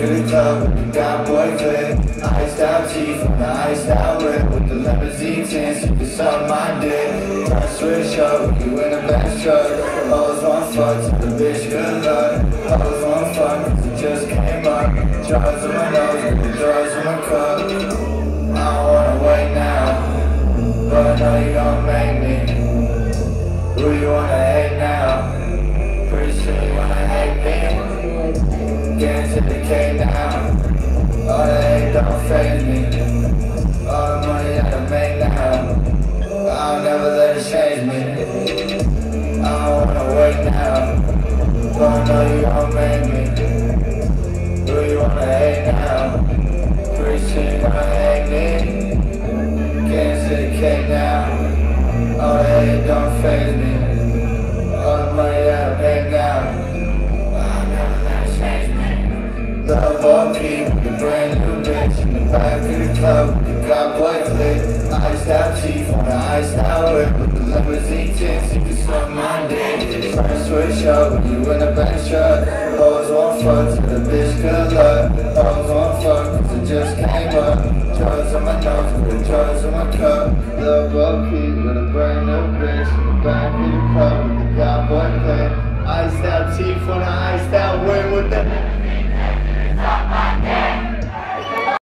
of the club with the god boy clip. Iced out teeth on the iced out whip with the limousine tints, you can suck my dick. I switch up with you in the Benz truck. Hoes want fuck, to the bitch good luck. Hoes want fuck, cause it just came up. Drugs in my nose, with the drugs in my cup. I don't wanna wait now, but I know you gon' make me. Who you wanna hate now? Pretty sure you wanna hate me. Get into the K now. All the hate don't faze me. All the money that I make now, I'll never let it change me. I don't wanna wait now, but I know you gon' make me. Who you wanna hate now? Pretty sure you wanna hate me. Get into the K now. All the hate don't faze me. All the money that I make now, I'll never let it change me. Love all people, the brand new bitch in the back of the club with the god boy clip. Iced out teeth on the iced out whip with the limousine tints, you can suck my dick. First switch up with you in the Benz truck. Hoes want fuck, to the bitch good luck. Hoes want fuck, cause it just came up. Drugs on my nose, with the drugs in my cup. Love all people with a brand new bitch in the back of the club with the god boy clip. Iced out teeth on the iced out whip with the